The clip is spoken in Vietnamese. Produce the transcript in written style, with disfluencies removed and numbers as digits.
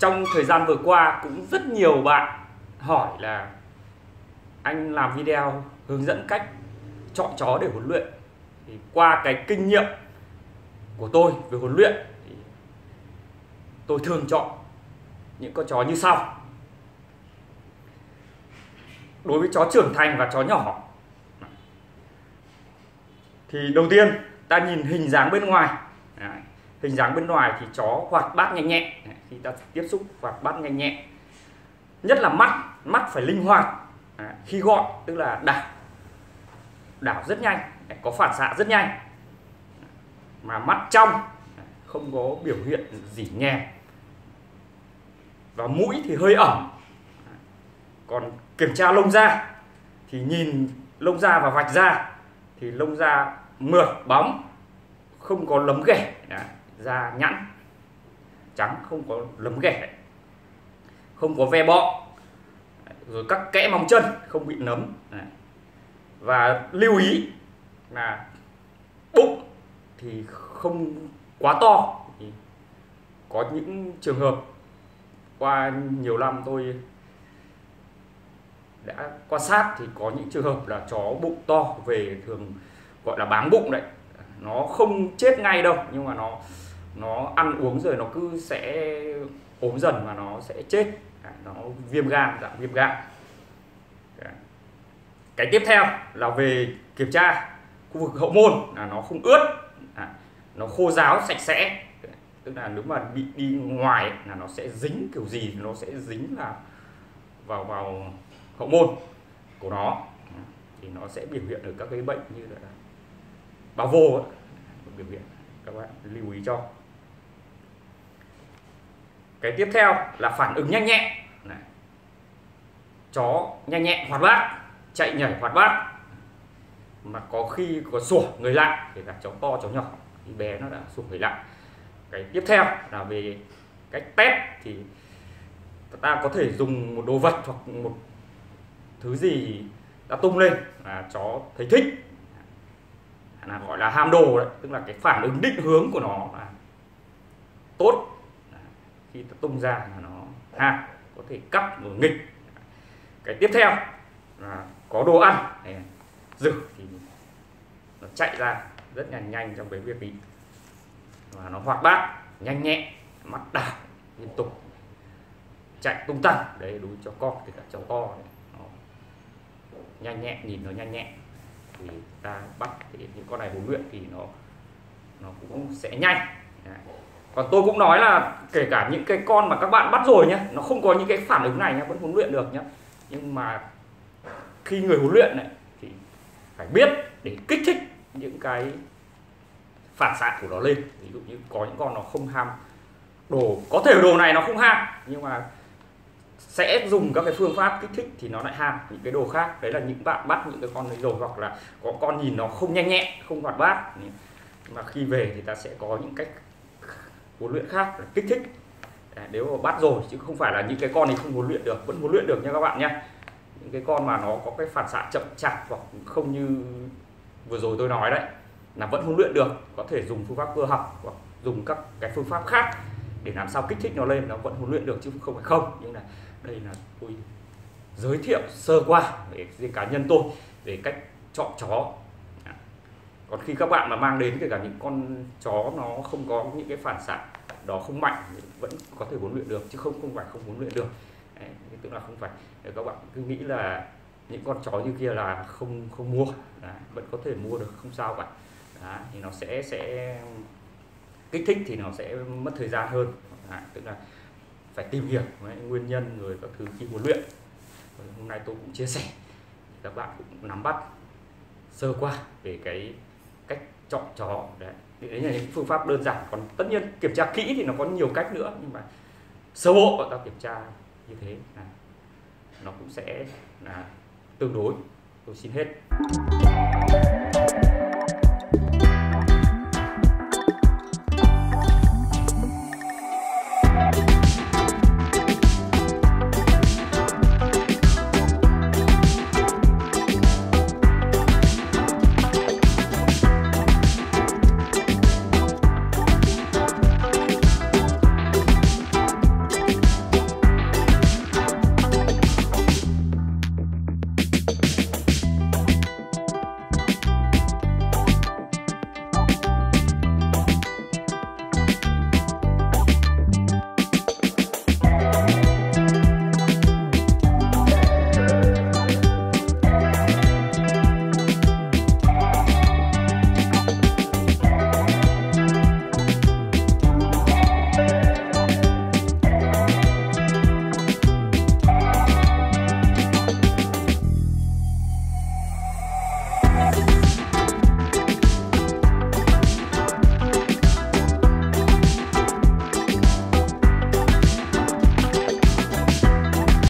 Trong thời gian vừa qua cũng rất nhiều bạn hỏi là anh làm video hướng dẫn cách chọn chó để huấn luyện. Thì qua cái kinh nghiệm của tôi về huấn luyện thì tôi thường chọn những con chó như sau. Đối với chó trưởng thành và chó nhỏ thì đầu tiên ta nhìn hình dáng bên ngoài. Hình dáng bên ngoài thì chó hoạt bát nhanh nhẹn. Khi ta tiếp xúc hoạt bát nhanh nhẹn, nhất là mắt phải linh hoạt. Khi gọi tức là đảo rất nhanh, có phản xạ rất nhanh, mà mắt trong, không có biểu hiện gì nhèm, và mũi thì hơi ẩm. Còn kiểm tra lông da thì nhìn lông da và vạch da thì lông da mượt bóng, không có lấm ghẻ, da nhẵn trắng, không có lấm ghẻ, không có ve bọ, rồi các kẽ móng chân không bị nấm. Và lưu ý là bụng thì không quá to. Thì có những trường hợp qua nhiều năm tôi đã quan sát thì có những trường hợp là chó bụng to về thường gọi là báng bụng đấy. Nó không chết ngay đâu, nhưng mà nó ăn uống rồi nó cứ sẽ ốm dần và nó sẽ chết. Nó viêm gan, dạng viêm gan. Cái tiếp theo là về kiểm tra khu vực hậu môn, là nó không ướt, nó khô ráo sạch sẽ. Tức là nếu mà bị đi ngoài là nó sẽ dính kiểu gì, nó sẽ dính vào hậu môn của nó, thì nó sẽ biểu hiện ở các cái bệnh như là bao vô ấy. Biểu hiện các bạn lưu ý cho. Cái tiếp theo là phản ứng nhanh nhẹn. Chó nhanh nhẹn hoạt bát, chạy nhảy hoạt bát, mà có khi có sủa người lại, kể cả chó to chó nhỏ thì bé nó đã sủa người lại. Cái tiếp theo là về cách test thì ta có thể dùng một đồ vật hoặc một thứ gì ta tung lên là chó thấy thích, là gọi là ham đồ đấy, tức là cái phản ứng định hướng của nó là tốt. Khi ta tung ra là nó ham, có thể cắp rồi nghịch. Cái tiếp theo là có đồ ăn, rực thì nó chạy ra rất là nhanh trong cái việc đi, và nó hoạt bát, nhanh nhẹn, mắt đảo liên tục, chạy tung tăng. Đấy đối cho con, kể cả cháu to này, nó nhanh nhẹn, nhìn nó nhanh nhẹn thì ta bắt thì những con này huấn luyện thì nó cũng sẽ nhanh. Còn tôi cũng nói là kể cả những cái con mà các bạn bắt rồi nhé, nó không có những cái phản ứng này nhé, vẫn huấn luyện được nhé. Nhưng mà khi người huấn luyện này thì phải biết để kích thích những cái phản xạ của nó lên. Ví dụ như có những con nó không ham đồ, có thể đồ này nó không ham, nhưng mà sẽ dùng các cái phương pháp kích thích thì nó lại ham những cái đồ khác. Đấy là những bạn bắt những cái con đấy rồi, hoặc là có con nhìn nó không nhanh nhẹn, không hoạt bát, mà khi về thì ta sẽ có những cách huấn luyện khác để kích thích. Nếu mà bắt rồi, chứ không phải là những cái con này không huấn luyện được, vẫn huấn luyện được nha các bạn nhé. Những cái con mà nó có cái phản xạ chậm chạp hoặc không như vừa rồi tôi nói đấy là vẫn huấn luyện được, có thể dùng phương pháp cơ học hoặc dùng các cái phương pháp khác để làm sao kích thích nó lên, nó vẫn huấn luyện được chứ không phải không. Nhưng là đây là tôi giới thiệu sơ qua về riêng cá nhân tôi về cách chọn chó. Còn khi các bạn mà mang đến kể cả những con chó nó không có những cái phản xạ đó, không mạnh, vẫn có thể huấn luyện được chứ không phải không huấn luyện được. Đấy, tức là không phải các bạn cứ nghĩ là những con chó như kia là không mua. Đấy, vẫn có thể mua được, không sao cả. Đấy, thì nó sẽ kích thích thì nó sẽ mất thời gian hơn. Đấy, tức là phải tìm hiểu nguyên nhân rồi các thứ khi huấn luyện. Hôm nay tôi cũng chia sẻ các bạn cũng nắm bắt sơ qua về cái cách chọn chó. Đấy là những phương pháp đơn giản, còn tất nhiên kiểm tra kỹ thì nó có nhiều cách nữa, nhưng mà sơ bộ ta kiểm tra như thế nó cũng sẽ là tương đối. Tôi xin hết.